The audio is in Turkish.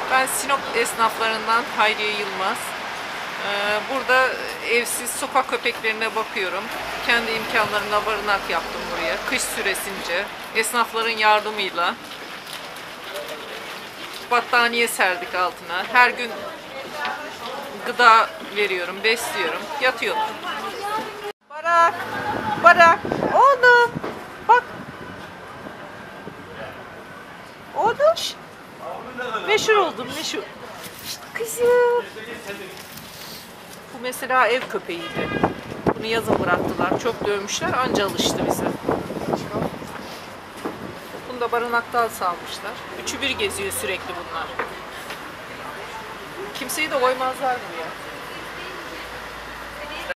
Ben Sinop esnaflarından Hayriye Yılmaz. Burada evsiz sokak köpeklerine bakıyorum. Kendi imkanlarımla barınak yaptım buraya. Kış süresince esnafların yardımıyla battaniye serdik altına. Her gün gıda veriyorum, besliyorum. Yatıyorlar. Barak, Barak, oğlum. Bak. Oğlum. Meşhur oldum, meşhur. İşte kızım. Bu mesela ev köpeğiydi. Bunu yazın bıraktılar. Çok dövmüşler, anca alıştı bize. Bunu da barınaktan salmışlar. Üçü bir geziyor sürekli bunlar. Kimseyi de koymazlar buraya.